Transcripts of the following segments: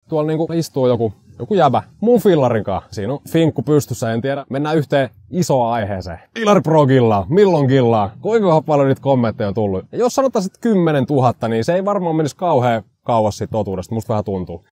tuolla niinku istuu joku jäbä mun fillarinkaan. Siinä on finkku pystyssä, en tiedä. Mennään yhteen isoon aiheeseen. Ilari Pro gillaa, milloin gillaa? Kuinka paljon niitä kommentteja on tullut? Ja jos sanotaan 10 000, niin se ei varmaan menisi kauhean kauas siitä totuudesta. Musta vähän tuntuu.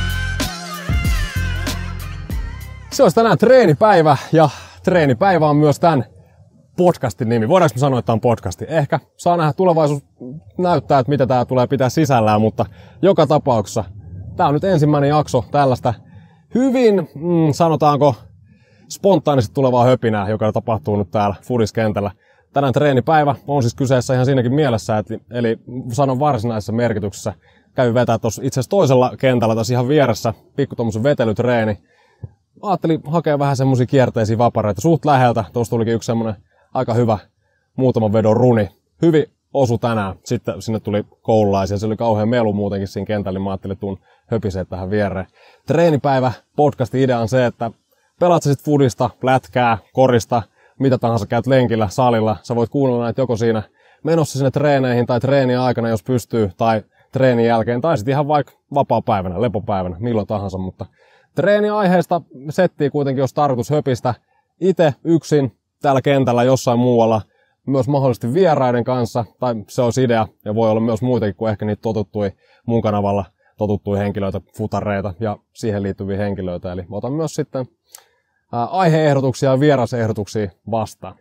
Se olisi tänään treenipäivä ja treenipäivä on myös tämän podcastin nimi. Voidaanko me sanoa, että tämä on podcasti? Ehkä. Saa nähdä, tulevaisuus näyttää, että mitä tämä tulee pitää sisällään, mutta joka tapauksessa tämä on nyt ensimmäinen jakso tällaista hyvin, sanotaanko, spontaanisesti tulevaa höpinää, joka tapahtuu nyt täällä Fudiskentällä. Tänään treenipäivä on siis kyseessä ihan siinäkin mielessä, eli sanon varsinaisessa merkityksessä. Kävin vetää tuossa itse asiassa toisella kentällä tässä ihan vieressä, pikku tommosen vetelytreeni. Ajattelin hakea vähän semmosia kierteisiä vapareita suht läheltä. Tuossa tulikin yksi semmonen aika hyvä muutaman vedon runi. Hyvin osu tänään. Sitten sinne tuli koululaisia. Se oli kauhean melu muutenkin siinä kentällä. Mä ajattelin, tuun höpisee tähän viereen. Treenipäivä podcastin idea on se, että pelaat sä sit fudista, lätkää, korista, mitä tahansa, käyt lenkillä, salilla. Sä voit kuunnella näitä joko siinä menossa sinne treeneihin tai treenien aikana, jos pystyy, tai treenin jälkeen, tai sitten ihan vaikka vapaa-päivänä, lepopäivänä, milloin tahansa, mutta treeniaiheesta settiä kuitenkin, jos tarkoitus höpistä itse yksin täällä kentällä jossain muualla, myös mahdollisesti vieraiden kanssa, tai se olisi idea, ja voi olla myös muitakin kuin ehkä niitä mun kanavalla totuttuja henkilöitä, futareita ja siihen liittyviä henkilöitä. Eli otan myös sitten aiheehdotuksia ja vierasehdotuksia vastaan.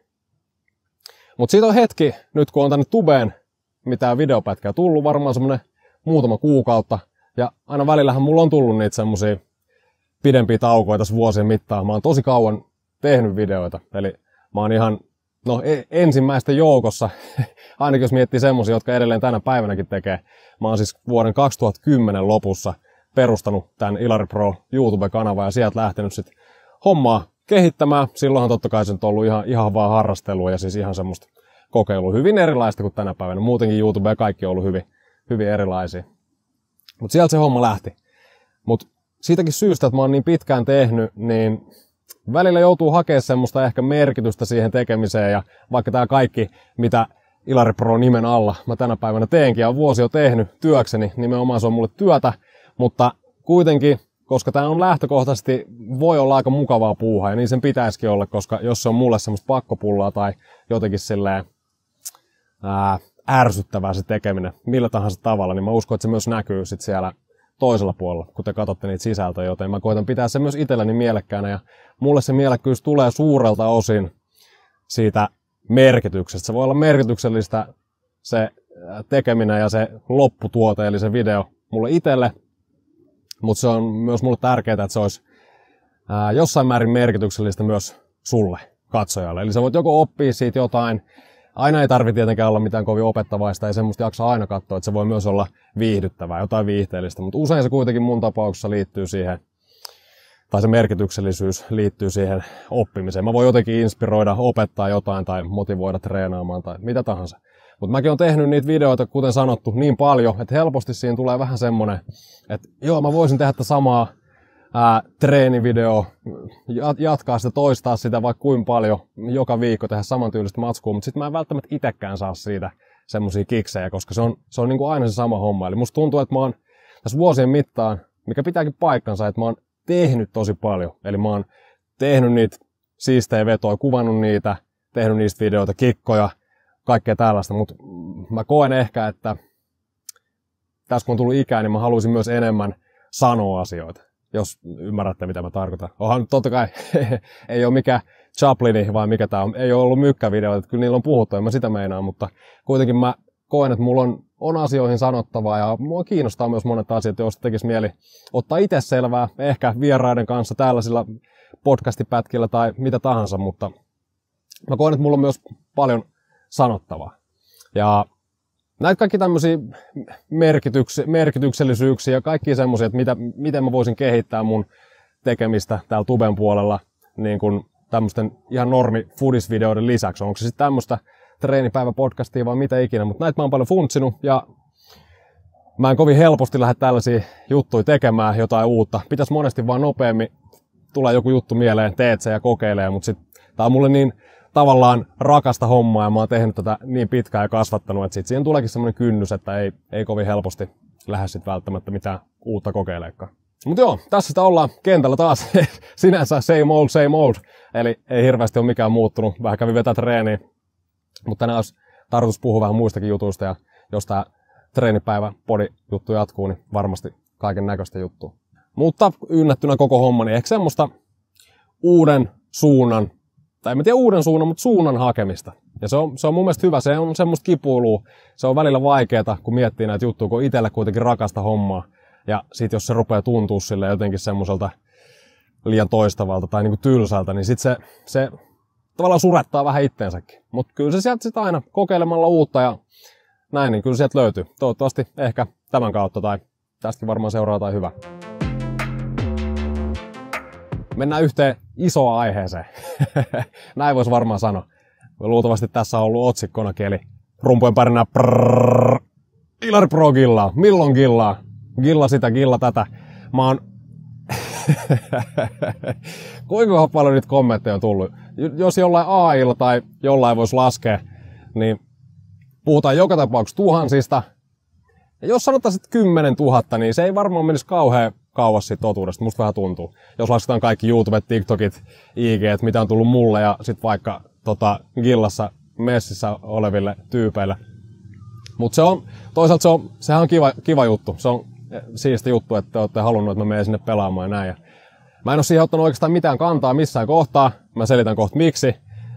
Mutta siitä on hetki, nyt kun on tänne tubeen mitään videopätkää tullut, varmaan semmonen muutama kuukautta, ja aina välillähän mulla on tullut niitä semmosia pidempiä taukoja tässä vuosien mittaan. Mä oon tosi kauan tehnyt videoita, eli mä oon ihan ensimmäisten joukossa, ainakin jos miettii semmosia, jotka edelleen tänä päivänäkin tekee. Mä oon siis vuoden 2010 lopussa perustanut tän Ilari Pro YouTube-kanavan ja sieltä lähtenyt sit hommaa kehittämään. Silloinhan totta kai se on ollut ihan vaan harrastelua ja siis ihan semmoista kokeilua hyvin erilaista kuin tänä päivänä. Muutenkin YouTube ja kaikki on ollut hyvin erilaisia. Mut sieltä se homma lähti. Mut siitäkin syystä, että mä oon niin pitkään tehnyt, niin välillä joutuu hakemaan semmoista ehkä merkitystä siihen tekemiseen ja vaikka tää kaikki, mitä Ilari Pro nimen alla mä tänä päivänä teenkin ja vuosi jo tehnyt työkseni, nimenomaan se on mulle työtä, mutta kuitenkin, koska tää on lähtökohtaisesti, voi olla aika mukavaa puuhaa ja niin sen pitäisikin olla, koska jos se on mulle semmoista pakkopullaa tai jotenkin silleen ärsyttävää se tekeminen millä tahansa tavalla, niin mä uskon, että se myös näkyy sit siellä toisella puolella, kun te katsotte niitä sisältöjä, joten mä koitan pitää sen myös itselleni mielekkäänä ja mulle se mielekkyys tulee suurelta osin siitä merkityksestä. Se voi olla merkityksellistä se tekeminen ja se lopputuote, eli se video mulle itselle, mutta se on myös mulle tärkeää, että se olisi jossain määrin merkityksellistä myös sulle, katsojalle. Eli sä voit joko oppia siitä jotain, aina ei tarvitse tietenkään olla mitään kovin opettavaista, ei semmoista jaksa aina katsoa, että se voi myös olla viihdyttävää, jotain viihteellistä, mutta usein se kuitenkin mun tapauksessa liittyy siihen, tai se merkityksellisyys liittyy siihen oppimiseen. Mä voin jotenkin inspiroida, opettaa jotain tai motivoida treenaamaan tai mitä tahansa. Mutta mäkin olen tehnyt niitä videoita, kuten sanottu, niin paljon, että helposti siinä tulee vähän semmonen, että joo, mä voisin tehdä tätä samaa treenivideo, jatkaa sitä, toistaa sitä vaikka kuinka paljon, joka viikko tehdä samantyylistä matskua, mutta sitten mä en välttämättä itsekään saa siitä semmosia kiksejä, koska se on niin kuin aina se sama homma. Eli musta tuntuu, että mä oon tässä vuosien mittaan, mikä pitääkin paikkansa, että mä oon tehnyt tosi paljon. Eli mä oon tehnyt niitä siistejä vetoja, kuvannut niitä, tehnyt niistä videoita, kikkoja, kaikkea tällaista, mutta mä koen ehkä, että tässä kun on tullut ikää, niin mä haluaisin myös enemmän sanoa asioita, jos ymmärrätte, mitä mä tarkoitan. Onhan nyt totta kai, ei ole mikään Chaplini, vai mikä tää on, ei ole ollut mykkävideoita, että kyllä niillä on puhuttu, en mä sitä meinaa, mutta kuitenkin mä koen, että mulla on asioihin sanottavaa ja mua kiinnostaa myös monet asiat, joista tekisi mieli ottaa itse selvää, ehkä vieraiden kanssa tällaisilla podcastipätkillä tai mitä tahansa, mutta mä koen, että mulla on myös paljon sanottavaa. Ja näitä kaikki tämmöisiä merkityksellisyyksiä ja kaikki semmoisia, että miten mä voisin kehittää mun tekemistä täällä tuben puolella niin kuin tämmöisten ihan normi foodisvideoiden lisäksi. Onko se sitten tämmöistä treenipäiväpodcastia vai mitä ikinä, mutta näitä mä oon paljon funtsinut ja mä en kovin helposti lähde tällaisia juttuja tekemään, jotain uutta. Pitäisi monesti vaan nopeammin tulla joku juttu mieleen, teet se ja kokeilee, mutta sitten tää on mulle niin tavallaan rakasta hommaa ja mä oon tehnyt tätä niin pitkään ja kasvattanut, että sit siihen tuleekin semmoinen kynnys, että ei kovin helposti lähde sit välttämättä mitään uutta kokeileekaan. Mutta joo, tässä sitä ollaan kentällä taas sinänsä same old. Eli ei hirveästi ole mikään muuttunut. Vähän kävin vetää treeniä. Mutta tänään olisi tarkoitus puhua vähän muistakin jutuista. Ja jos tämä treenipäivä podi-juttu jatkuu, niin varmasti kaiken näköistä juttua. Mutta ynnättynä koko homma, niin ehkä semmoista uuden suunnan, tai en tiedä uuden suunnan, mutta suunnan hakemista. Ja se on mun mielestä hyvä, se on semmoista kipuilua, se on välillä vaikeaa, kun miettii näitä juttuja, kun itselle kuitenkin rakasta hommaa. Ja sit jos se rupeaa tuntua sille jotenkin semmoiselta liian toistavalta tai niinku tylsältä, niin sit se tavallaan surettaa vähän itteensäkin. Mutta kyllä se sieltä sit aina kokeilemalla uutta ja näin, niin kyllä sieltä löytyy. Toivottavasti ehkä tämän kautta tai tästäkin varmaan seuraa jotain hyvää. Mennään yhteen isoon aiheeseen. Näin voisi varmaan sanoa. Luultavasti tässä on ollut otsikkonakin, eli rumpujen pärinä Ilari Pro gillaa. Milloin gillaa? Gilla sitä, gilla tätä. Mä oon... Kuinka paljon niitä kommentteja on tullut? Jos jollain AIlla tai jollain voisi laskea, niin puhutaan joka tapauksessa tuhansista. Ja jos sanotaan sitten 10 000, niin se ei varmaan menisi kauhean kauas siitä totuudesta. Musta vähän tuntuu. Jos lasketaan kaikki YouTubet, TikTokit, IGt, mitä on tullut mulle ja sitten vaikka Gillassa messissä oleville tyypeille. Mutta toisaalta sehän on kiva juttu. Se on siisti juttu, että te olette halunnut, että mä menen sinne pelaamaan ja näin. Ja mä en ole siihen ottanut oikeastaan mitään kantaa missään kohtaa. Mä selitän kohta miksi.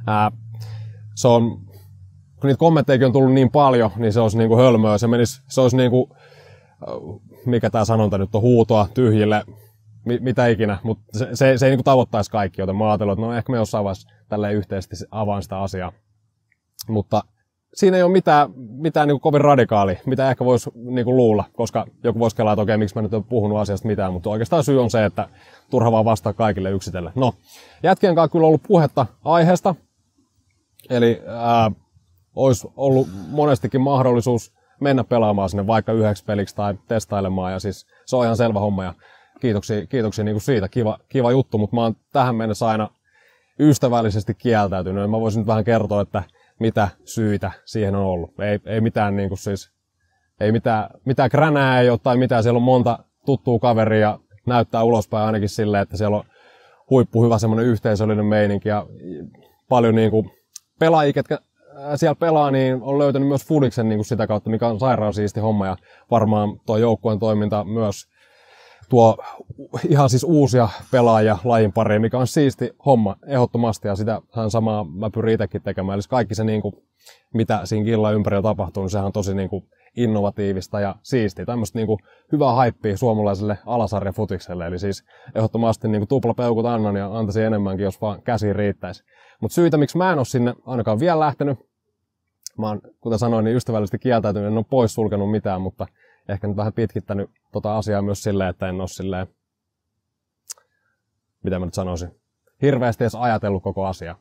Kun niitä kommentteja on tullut niin paljon, niin se olisi niinku hölmöä. Se olisi niinku, mikä tää sanonta nyt on, huutoa tyhjille, mitä ikinä. Mutta se ei niinku tavoittaisi kaikki, joten mä ajattelin, että no ehkä me jossain vaiheessa tälleen yhteisesti avaan sitä asiaa. Mutta siinä ei ole mitään niinku kovin radikaalia, mitä ehkä voisi niinku luulla, koska joku voisi kelaa, että okei, miksi mä nyt en puhunut asiasta mitään, mutta oikeastaan syy on se, että turha vaan vastaa kaikille yksitellen. No, jätkien kanssa kyllä ollut puhetta aiheesta, eli olisi ollut monestikin mahdollisuus mennä pelaamaan sinne vaikka 9 peliksi tai testailemaan, ja siis se on ihan selvä homma, ja kiitoksia niinku siitä, kiva juttu, mutta mä oon tähän mennessä aina ystävällisesti kieltäytynyt, ja mä voisin nyt vähän kertoa, että mitä syitä siihen on ollut. Ei mitään niinku siis, ei mitään kränää ei ole tai mitään, siellä on monta tuttua kaveria ja näyttää ulospäin ainakin silleen, että siellä on huippuhyvä semmoinen yhteisöllinen meininki ja paljon niinku pelaajia, ketkä siellä pelaa, niin on löytänyt myös Fudiksen niinku sitä kautta, mikä on sairaan siisti homma ja varmaan tuo joukkueen toiminta myös tuo ihan siis uusia pelaajia lajin pariin, mikä on siisti homma ehdottomasti ja sitähän samaa mä pyrin itsekin tekemään. Eli kaikki se, niinku, mitä siinä Gillan ympärillä tapahtuu, niin sehän on tosi niinku, innovatiivista ja siistiä. Tämmöistä niinku, hyvää haippia suomalaiselle alasarjafutikselle. Eli siis ehdottomasti niinku, tuplapeukut annan ja antaisin enemmänkin, jos vaan käsiin riittäisi. Mutta syitä, miksi mä en ole sinne ainakaan vielä lähtenyt, mä oon, kuten sanoin, niin ystävällisesti kieltäytynyt, en ole pois sulkenut mitään, mutta ehkä nyt vähän pitkittänyt tota asiaa myös silleen, että en ole silleen, mitä mä nyt sanoisin, hirveästi edes ajatellut koko asiaa.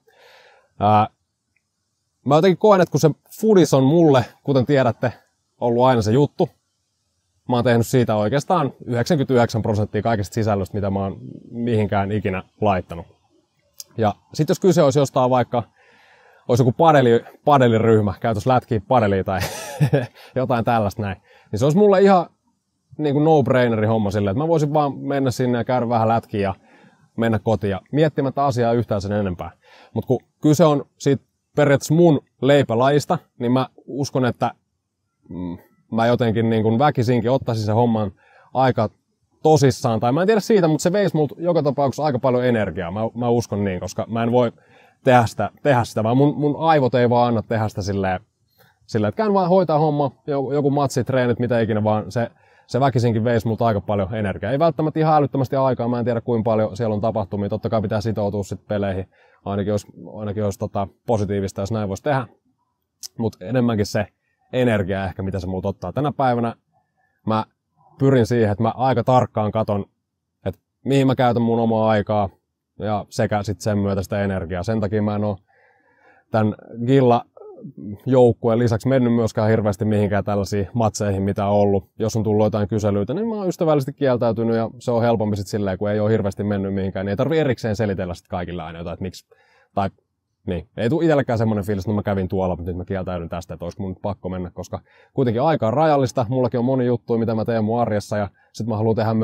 Mä jotenkin koen, että kun se Fudis on mulle, kuten tiedätte, ollut aina se juttu, mä oon tehnyt siitä oikeastaan 99% kaikesta sisällöstä, mitä mä oon mihinkään ikinä laittanut. Ja sit jos kyse olisi jostain vaikka, olisi joku padeliryhmä, käytös lätkiä padelia tai jotain tällaista näin, niin se olisi mulle ihan niin kuin no-braineri homma silleen, että mä voisin vaan mennä sinne ja käydä vähän lätkiä ja mennä kotiin ja miettimättä asiaa yhtään sen enempää. Mutta kun kyse on siitä periaatteessa mun leipälajista, niin mä uskon, että mä jotenkin niin kuin väkisinkin ottaisin sen homman aika tosissaan. Tai mä en tiedä siitä, mutta se veisi multa joka tapauksessa aika paljon energiaa. Mä uskon niin, koska mä en voi tehdä sitä, vaan mun aivot ei vaan anna tehdä sitä silleen, että käyn vaan hoitaa homma, joku matsi, treenit, mitä ikinä, vaan se väkisinkin veisi multa aika paljon energiaa. Ei välttämättä ihan älyttömästi aikaa, mä en tiedä kuinka paljon siellä on tapahtumia. Totta kai pitää sitoutua sitten peleihin, ainakin olisi positiivista, jos näin voisi tehdä. Mutta enemmänkin se energia ehkä, mitä se multa ottaa. Tänä päivänä mä pyrin siihen, että mä aika tarkkaan katon, että mihin mä käytän mun omaa aikaa ja sekä sitten sen myötä sitä energiaa. Sen takia mä en ole tämän Gilla-joukkueen lisäksi mennyt myöskään hirveästi mihinkään tällaisiin matseihin, mitä on ollut. Jos on tullut jotain kyselyitä, niin mä oon ystävällisesti kieltäytynyt ja se on helpompi sitten silleen, kun ei ole hirveästi mennyt mihinkään. Niin ei tarvitse erikseen selitellä sitten kaikille aina jotain, että miksi. Tai niin, ei tule itsellekään semmoinen fiilis, että mä kävin tuolla, mutta nyt mä kieltäydyn tästä, että olisiko mun nyt pakko mennä, koska kuitenkin aika on rajallista. Mullakin on moni juttuja, mitä mä teen mun arjessa ja sitten mä haluan tehdä myös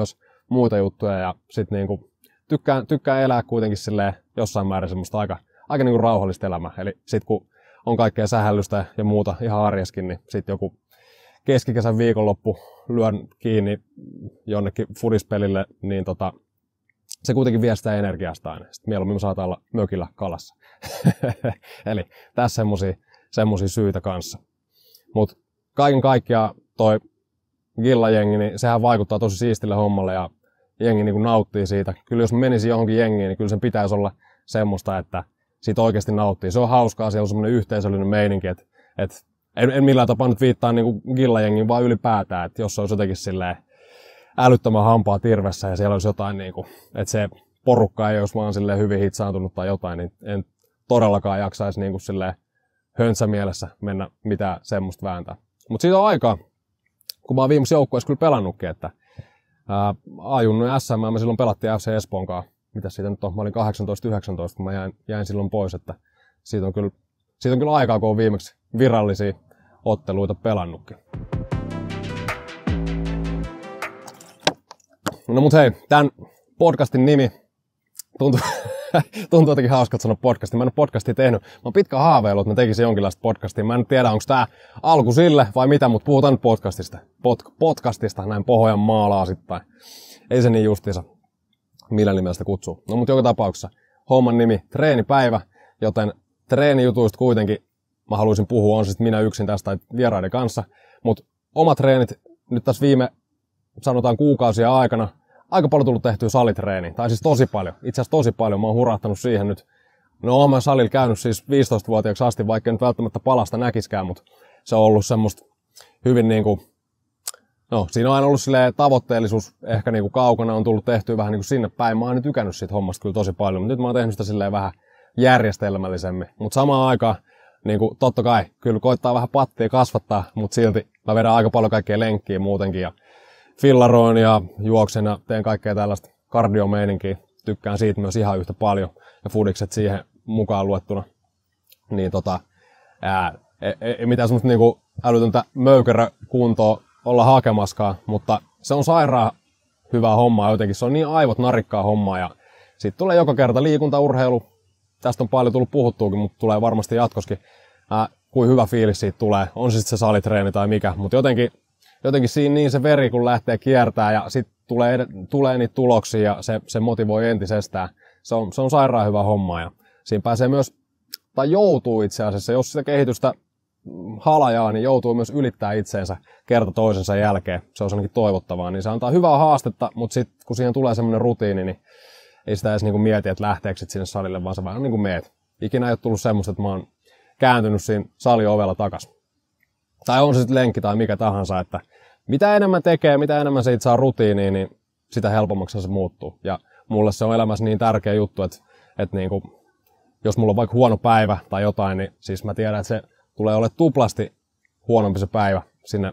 muita juttuja ja sit niinku tykkään elää kuitenkin silleen jossain määrin semmoista aika niinku rauhallista elämää. Eli sit kun on kaikkea sähällystä ja muuta ihan arjeskin, niin sit joku keskikesän viikonloppu lyön kiinni jonnekin fudispelille, niin se kuitenkin vie sitä energiasta aina. Sitten mieluummin me saattaa olla mökillä kalassa. Eli tässä semmosia syitä kanssa. Mut kaiken kaikkiaan toi gillajengi, niin sehän vaikuttaa tosi siistille hommalle ja jengi niin kuin nauttii siitä. Kyllä jos mä menisin johonkin jengiin, niin kyllä sen pitäisi olla semmoista, että siitä oikeasti nauttii. Se on hauskaa, siellä on semmoinen yhteisöllinen meininki, että en millään tapaa nyt viittaa niin kuin gillajengiin, vaan ylipäätään, että jos se olisi jotenkin silleen älyttömän hampaa tirvessä ja siellä olisi jotain, niin kuin, että se porukka ei olisi vaan silleen hyvin hitsaantunut tai jotain, niin en todellakaan jaksaisi niin kuin silleen höntsämielessä mennä mitään semmoista vääntää. Mutta siitä on aikaa, kun mä oon viimeisessä joukkueessa kyllä pelannutkin, että A-junnu ja SM me silloin pelattiin FC Espoon kanssa. Mitäs siitä nyt on? Mä olin 18-19, kun mä jäin silloin pois, että siitä on kyllä aikaa, kun on viimeksi virallisia otteluita pelannutkin. No mut hei, tän podcastin nimi tuntuu jotenkin hauskalta sanoa podcastin. Mä en ole podcastia tehnyt. Mä oon pitkään haaveillut, että mä tekisin jonkinlaista podcastia. Mä en tiedä, onko tää alku sille vai mitä, mutta puhutaan nyt podcastista. Podcastista näin Pohjan maalaasittain. Ei se niin justiinsa, millä nimellä sitä kutsuu. No mutta joka tapauksessa homman nimi treenipäivä, joten treenijutuista kuitenkin mä haluaisin puhua, on sitten minä yksin tästä tai vieraiden kanssa. Mutta omat treenit nyt tässä viime, sanotaan kuukausia aikana, aika paljon tullut tehtyä salitreeniä, tai siis tosi paljon, itse asiassa tosi paljon, mä oon hurahtanut siihen nyt. No oon mä salilla käynyt siis 15-vuotiaaksi asti, vaikka nyt välttämättä palasta näkiskään, mutta se on ollut semmoista hyvin niinku, no siinä on aina ollut silleen tavoitteellisuus ehkä niinku kaukana, on tullut tehtyä vähän niinku sinne päin. Mä oon nyt tykännyt siitä hommasta kyllä tosi paljon, mutta nyt mä oon tehnyt sitä silleen vähän järjestelmällisemmin. Mutta samaan aikaan, niinku totta kai, kyllä koittaa vähän pattia kasvattaa, mutta silti mä vedän aika paljon kaikkea lenkkiä muutenkin ja fillaroin ja juoksen ja teen kaikkea tällaista kardiomeininkiä. Tykkään siitä myös ihan yhtä paljon ja foodikset siihen mukaan luettuna. Niin ei mitään semmoista niinku älytöntä möykerökuntoa olla hakemaskaan, mutta se on sairaan hyvää hommaa jotenkin. Se on niin aivot narikkaa hommaa ja sitten tulee joka kerta liikuntaurheilu. Tästä on paljon tullut puhuttuukin, mutta tulee varmasti jatkoskin. Kuin hyvä fiilis siitä tulee. On se sitten se salitreeni tai mikä, mutta jotenkin siinä niin se veri kun lähtee kiertää ja sitten tulee niitä tuloksia ja se motivoi entisestään. Se on sairaan hyvä homma ja siinä pääsee myös, tai joutuu itse asiassa, jos sitä kehitystä halajaa, niin joutuu myös ylittää itseensä kerta toisensa jälkeen. Se on ainakin toivottavaa, niin se antaa hyvää haastetta, mutta sitten kun siihen tulee semmoinen rutiini, niin ei sitä edes niinku mieti, että lähteekö sinne salille, vaan se vähän niin kuin meet. Ikinä ei ole tullut semmoista, että mä oon kääntynyt siinä saliovella takas. Tai on se sitten lenkki tai mikä tahansa, että mitä enemmän tekee, mitä enemmän siitä saa rutiiniin, niin sitä helpommaksi se muuttuu. Ja mulle se on elämässä niin tärkeä juttu, että niinku, jos mulla on vaikka huono päivä tai jotain, niin siis mä tiedän, että se tulee olemaan tuplasti huonompi se päivä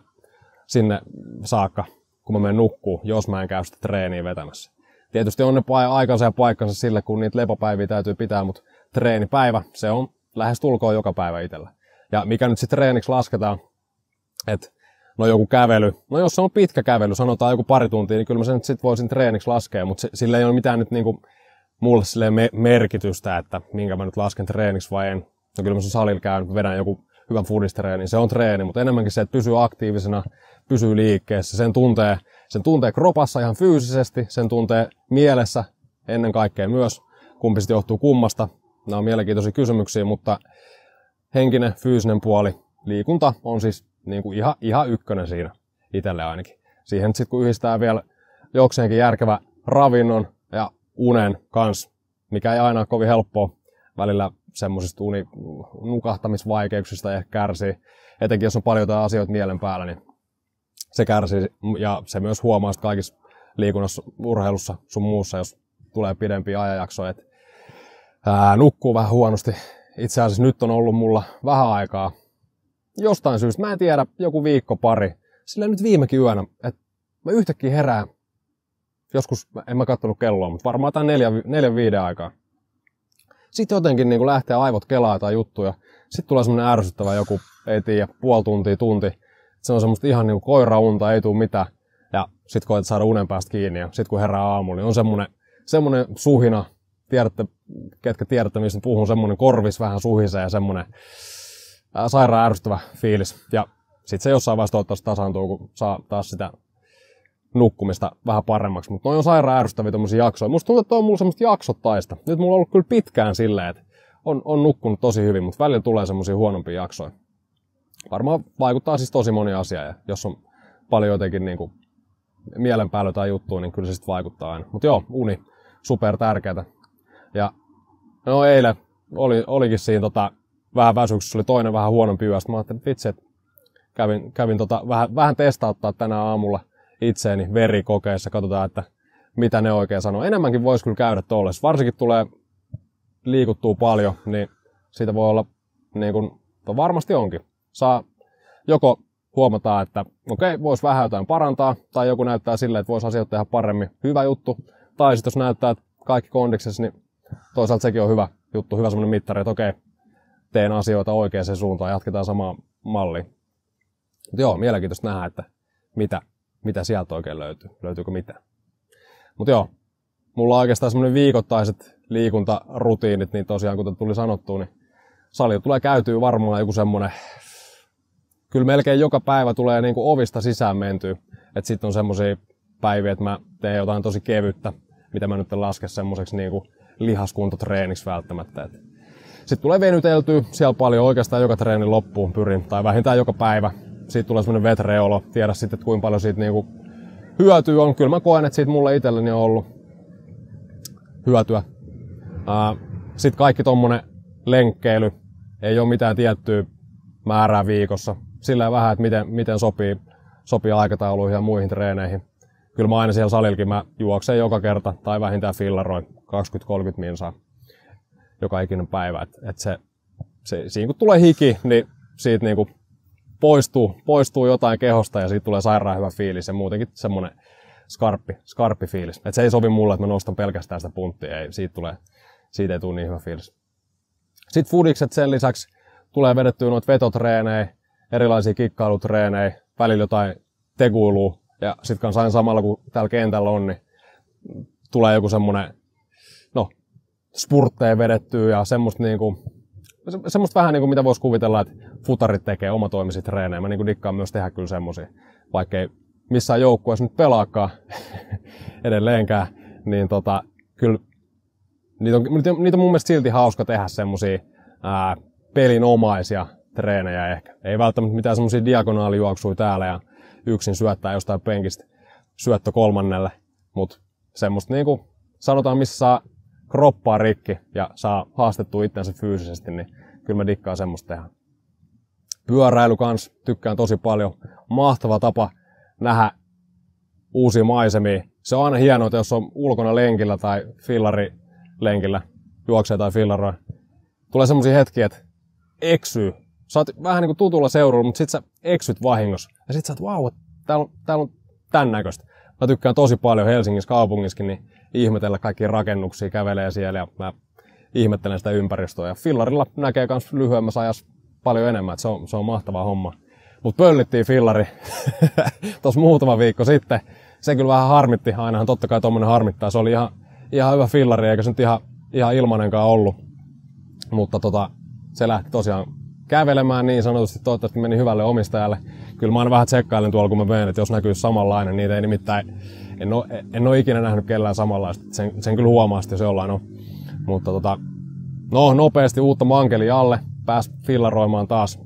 sinne saakka, kun mä menen nukkuu, jos mä en käy sitä treeniä vetämässä. Tietysti on ne aikansa ja paikkansa sille, kun niitä lepopäiviä täytyy pitää, mutta treenipäivä, se on lähes tulkoon joka päivä itsellä. Ja mikä nyt sitten treeniksi lasketaan, että no joku kävely, no jos se on pitkä kävely, sanotaan joku pari tuntia, niin kyllä mä sen nyt sitten voisin treeniksi laskea, mutta sillä ei ole mitään nyt niinku mulle silleen merkitystä, että minkä mä nyt lasken treeniksi vai en. No kyllä mä sen salilla käyn, vedän joku hyvän foodistreeni, se on treeni, mutta enemmänkin se, että pysyy aktiivisena, pysyy liikkeessä, sen tuntee kropassa ihan fyysisesti, sen tuntee mielessä ennen kaikkea myös, kumpi sitten johtuu kummasta. Nämä on mielenkiintoisia kysymyksiä, mutta henkinen, fyysinen puoli, liikunta on siis niin kuin ihan ykkönen siinä itselle ainakin. Siihen sitten kun yhdistää vielä jokseenkin järkevä ravinnon ja unen kanssa, mikä ei aina ole kovin helppoa, välillä semmoisista nukahtamisvaikeuksista ehkä kärsii, etenkin jos on paljon jotain asioita mielen päällä, niin se kärsii ja se myös huomaa kaikissa liikunnassa, urheilussa sun muussa, jos tulee pidempiä ajanjaksoja, että nukkuu vähän huonosti. Itse asiassa nyt on ollut mulla vähän aikaa jostain syystä, mä en tiedä, joku viikko pari, sillä nyt viimekin yönä, että mä yhtäkkiä herään, joskus, en mä kattonut kelloa, mutta varmaan tämän 4-5 aikaa. Sitten jotenkin niin lähtee aivot kelaa tai juttuja, sitten tulee semmoinen ärsyttävä joku, ei tiedä, puoli tuntia, tunti. Se on semmoista ihan niin kuin koiraunta, ei tule mitään. Ja sit koetat saada unen päästä kiinni ja sit kun herää aamulla, niin on semmonen suhina, ketkä tiedätte mistä puhun, semmonen korvis vähän suhisee ja semmonen sairaan ärsyttävä fiilis. Ja sit se jossain vaiheessa toivottavasti tasaantuu, kun saa taas sitä nukkumista vähän paremmaksi. Mutta noi on sairaan ärsyttäviä tommosia jaksoja. Musta tuntuu, että on mulla semmoista jaksottaista. Nyt mulla on ollut kyllä pitkään silleen, että on nukkunut tosi hyvin, mutta välillä tulee semmosia huonompia jaksoja. Varmaan vaikuttaa siis tosi moni asia, ja jos on paljon jotenkin niinku mielen päällä tai juttua, niin kyllä se sitten vaikuttaa aina. Mutta joo, uni, super tärkeätä. Ja no eilen olikin siinä vähän väsyksessä, oli toinen vähän huonompi yö. Sitten mä ajattelin, että vitsi, että kävin vähän testauttaa tänä aamulla itseeni verikokeissa, katsotaan, että mitä ne oikein sanoo. Enemmänkin voisi kyllä käydä tollaisessa. Varsinkin tulee liikuttua paljon, niin siitä voi olla, niin kuin varmasti onkin. Saa joko huomataan, että okei, voisi vähän jotain parantaa, tai joku näyttää silleen, että voisi asioita tehdä paremmin. Hyvä juttu. Tai sitten jos näyttää, että kaikki kondiksessa, niin toisaalta sekin on hyvä juttu, hyvä semmoinen mittari, että okei, teen asioita oikeaan suuntaan, jatketaan samaa mallia. Mutta joo, mielenkiintoista nähdä, että mitä sieltä oikein löytyy. Löytyykö mitään. Mutta joo, mulla on oikeastaan semmoinen viikoittaiset liikuntarutiinit, niin tosiaan kuten tuli sanottua, niin salilla tulee käytyä varmaan joku semmoinen, kyllä melkein joka päivä tulee niinku ovista sisään mentyä. Että sitten on semmoisia päiviä, että mä teen jotain tosi kevyttä, mitä mä nyt en laske semmoiseksi niinku lihaskuntotreeniksi välttämättä. Sitten tulee venyteltyä siellä paljon, oikeastaan joka treenin loppuun pyrin, tai vähintään joka päivä. Siitä tulee semmoinen vetreolo, tiedä sitten, että kuinka paljon siitä niinku hyötyä on. Kyllä mä koen, että siitä mulle itselleni on ollut hyötyä. Sitten kaikki tommonen lenkkeily, ei ole mitään tiettyä määrää viikossa. Sillä vähän, että miten sopii aikatauluihin ja muihin treeneihin. Kyllä mä aina siellä salilkin mä juoksen joka kerta, tai vähintään fillaroin 20-30 minsaa joka ikinen päivä. Siinä kun tulee hiki, niin siitä niinku poistuu jotain kehosta ja siitä tulee sairaan hyvä fiilis ja muutenkin semmonen skarppi fiilis. Et se ei sovi mulle, että mä nostan pelkästään sitä punttia, siitä ei tule niin hyvä fiilis. Sitten foodikset sen lisäksi tulee vedettyä noita vetotreenejä, erilaisia kikkailutreenejä, välillä jotain teguilua ja sit kanssa aina samalla kun täällä kentällä on, niin tulee joku semmonen, spurtteja vedettyä ja semmoista vähän niinku mitä voisi kuvitella, että futarit tekee omatoimisia treenejä. Mä niinku dikkaan myös tehdä kyllä semmosia, vaikkei missään joukkueessa nyt pelaakaan edelleenkään, niin kyllä niitä on mun mielestä silti hauska tehdä semmosia pelinomaisia treenejä ehkä. Ei välttämättä mitään semmosia diagonaalijuoksuja täällä ja yksin syöttää jostain penkistä syöttö kolmannelle, mut semmoista niinku sanotaan missä saa kroppaa rikki ja saa haastettua itsensä fyysisesti, niin kyllä mä dikkaan semmoista tehdä. Pyöräily kans tykkään tosi paljon. Mahtava tapa nähdä uusia maisemia. Se on aina hienoa, että jos on ulkona lenkillä tai fillarilenkillä, juoksee tai fillaroi. Tulee semmosia hetkiä, että eksyy. Sä oot vähän niin kuin tutulla seurulla, mutta sit sä eksyt vahingossa. Ja sit sä oot, vau, täällä on tän näköistä. Mä tykkään tosi paljon Helsingissä kaupungissakin, niin ihmetellä kaikkia rakennuksia, kävelee siellä ja mä ihmettelen sitä ympäristöä. Ja fillarilla näkee myös lyhyemmässä ajassa paljon enemmän, että se on mahtava homma. Mut pöllittiin fillari tuossa muutama viikko sitten. Se kyllä vähän harmitti, ainahan totta kai tommonen harmittaa. Se oli ihan hyvä fillari, eikä se nyt ihan ilmanenkaan ollut. Mutta se lähti tosiaan kävelemään niin sanotusti, toivottavasti meni hyvälle omistajalle. Kyllä mä aina vähän tsekkailen tuolla, kun mä menen, että jos näkyy samanlainen, niitä ei nimittäin, en ole ikinä nähnyt kellään samanlaista. Sen kyllä huomaa, jos jollain on. Mutta nopeasti uutta mankelia alle, pääsi fillaroimaan taas.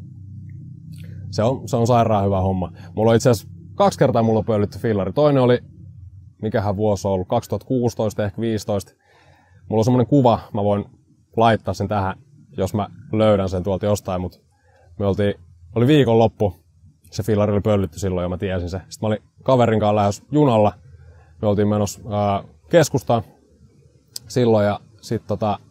Se on sairaan hyvä homma. Mulla on itse asiassa 2 kertaa mulla on pöllitty fillari. Toinen oli, mikähän vuosi on ollut, 2016, ehkä 2015. Mulla on semmonen kuva, mä voin laittaa sen tähän, jos mä löydän sen tuolta jostain, mutta oli viikonloppu, se fillari oli pöllitty silloin ja mä tiesin se. Sitten mä olin kaverin kanssa lähes junalla, me oltiin menossa keskustaan silloin ja sit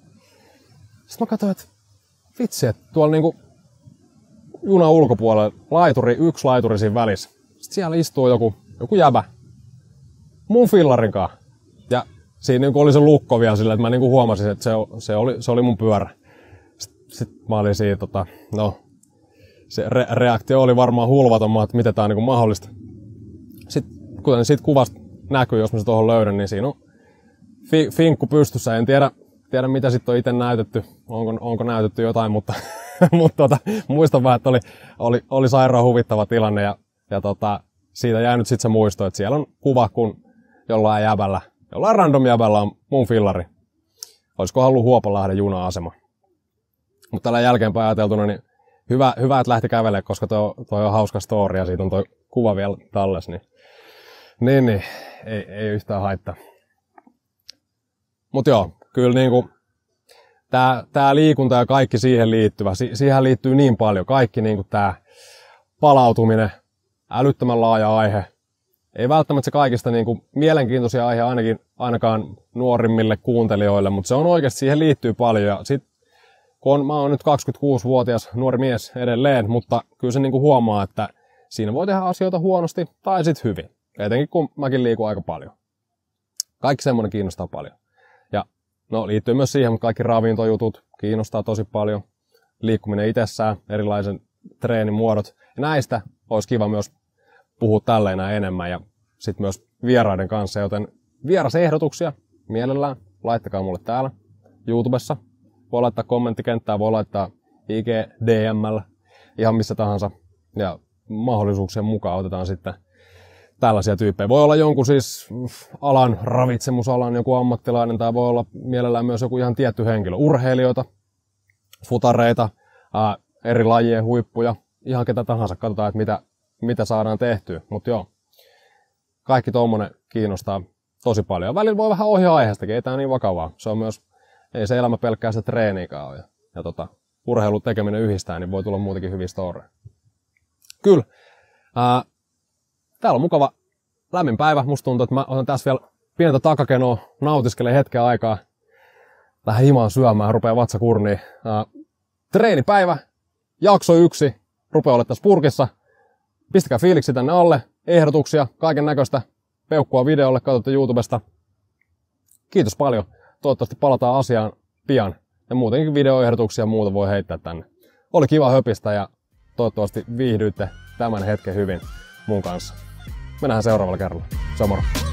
mä katsoin, että vitsi, että tuolla niinku junan ulkopuolella yksi laituri siinä välissä. Sitten siellä istuu joku jäbä mun fillarin kanssa. Ja siinä niinku oli se lukko vielä sillä, että mä niinku huomasin, että se oli mun pyörä. Sitten mä olin siinä, se reaktio oli varmaan hulvaton, että miten tää on niinku mahdollista. Sitten kuten siitä kuvasta näkyy, jos mä se tuohon löydän, niin siinä on finkku pystyssä. En tiedä mitä sitten on itse näytetty, onko näytetty jotain, mutta muistan vähän, että oli sairaan huvittava tilanne ja siitä jäi nyt sitten se muisto, että siellä on kuva, kun jollain random jäbällä on mun fillari. Olisikohan ollut Huopalahden juna-asema. Mutta tällä jälkeenpäin ajateltuna, niin hyvä että lähti kävelemään, koska toi on hauska story ja siitä on toi kuva vielä talles. Niin, ei yhtään haittaa. Mut joo, kyllä niinku tää liikunta ja kaikki siihen liittyvä, siihen liittyy niin paljon. Kaikki niinku tää palautuminen, älyttömän laaja aihe. Ei välttämättä se kaikista niinku mielenkiintoisia aihe ainakaan nuorimmille kuuntelijoille, mutta se on oikeasti, siihen liittyy paljon. Ja sit, kun mä oon nyt 26-vuotias nuori mies edelleen, mutta kyllä se niinku huomaa, että siinä voi tehdä asioita huonosti tai sit hyvin. Etenkin kun mäkin liikun aika paljon. Kaikki semmoinen kiinnostaa paljon. Ja no liittyy myös siihen, mutta kaikki ravintojutut kiinnostaa tosi paljon. Liikkuminen itsessään, erilaisen treenimuodot. Ja näistä olisi kiva myös puhua tälleen enemmän ja sitten myös vieraiden kanssa, joten vierasehdotuksia mielellään laittakaa mulle täällä YouTubessa. Voi laittaa kommenttikenttää, voi laittaa IG DM:llä, ihan missä tahansa. Ja mahdollisuuksien mukaan otetaan sitten tällaisia tyyppejä. Voi olla jonkun siis alan, ravitsemusalan joku ammattilainen, tai voi olla mielellään myös joku ihan tietty henkilö. Urheilijoita, futareita, eri lajien huippuja, ihan ketä tahansa. Katsotaan, että mitä saadaan tehtyä. Mutta joo, kaikki tommonen kiinnostaa tosi paljon. Ja välillä voi vähän ohjaa aiheestakin, ei tää niin vakavaa. Se on myös, ei se elämä pelkkää sitä treeniikaan ole. Ja urheilun tekeminen yhdistää, niin voi tulla muutenkin hyviä storeja. Kyllä. Täällä on mukava lämmin päivä. Musta tuntuu, että mä otan tässä vielä pientä takakenoa, nautiskelen hetken aikaa. Lähden himaan syömään, rupeaa vatsa kurniin. Treenipäivä, jakso 1, rupeaa olemaan tässä purkissa. Pistäkää fiiliksi tänne alle, ehdotuksia, kaiken näköistä peukkua videolle, katsotte YouTubesta. Kiitos paljon. Toivottavasti palataan asiaan pian. Ja muutenkin videoehdotuksia ja muuta voi heittää tänne. Oli kiva höpistä ja toivottavasti viihdyitte tämän hetken hyvin mun kanssa. Mennään seuraavalla kerralla. Se on moro.